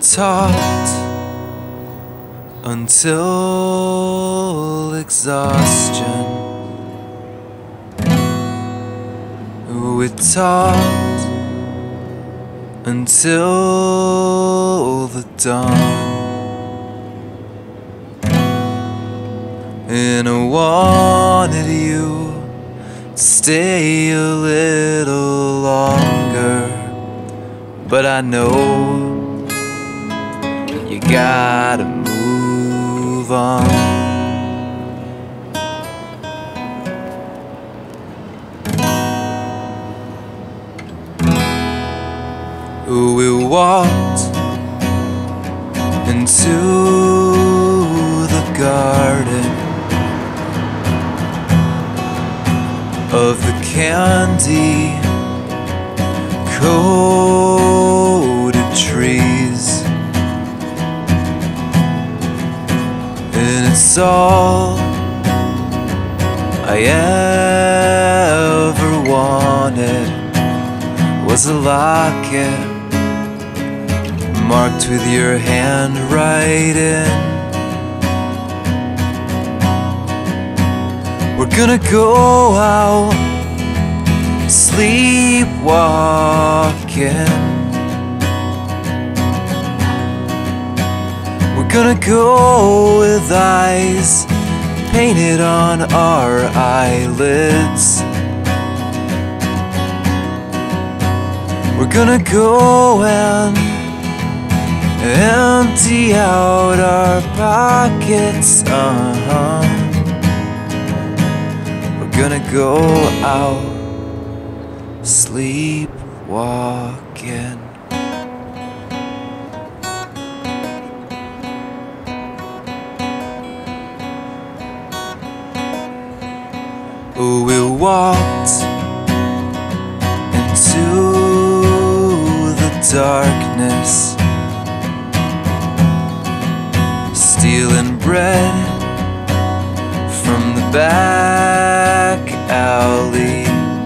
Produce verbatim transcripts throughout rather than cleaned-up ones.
talked until exhaustion. We talked until the dawn, and I wanted you to stay a little longer, but I know you gotta move on. We walked into the garden of the candy coated trees, and it's all I ever wanted was a locket marked with your handwriting. We're gonna go out sleepwalking. We're gonna go with eyes painted on our eyelids. We're gonna go and empty out our pockets, uh-huh. We're gonna go out sleepwalking. We walked into the darkness, stealing bread from the back alley,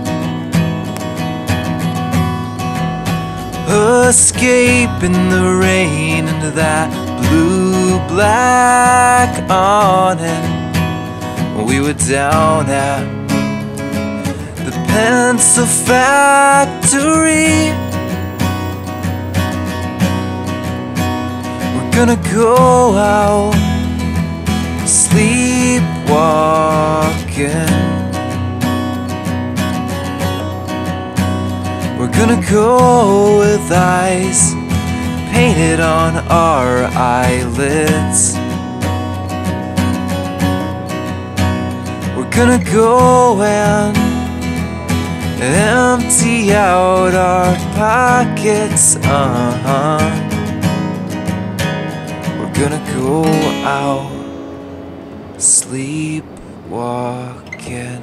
escaping the rain into that blue-black awning. We were down at the pencil factory. We're gonna go out sleepwalking. We're gonna go with eyes painted on our eyelids. We're gonna go and empty out our pockets, uh-huh. We're gonna go out sleepwalking.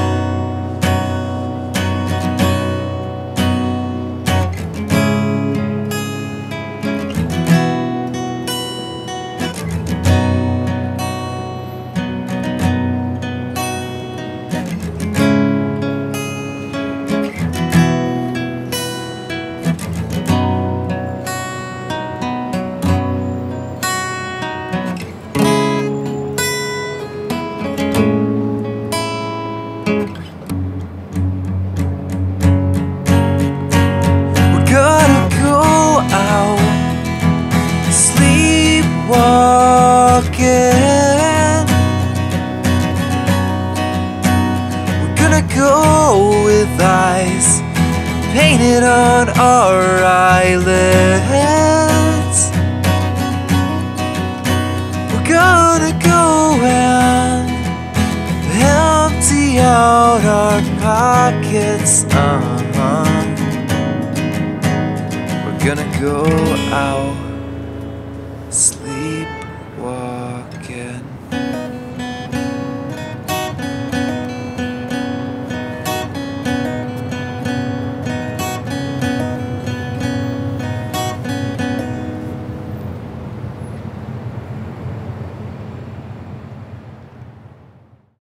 Walking. We're gonna go with eyes painted on our eyelids. We're gonna go and empty out our pockets, uh-huh. We're gonna go out sleepwalking.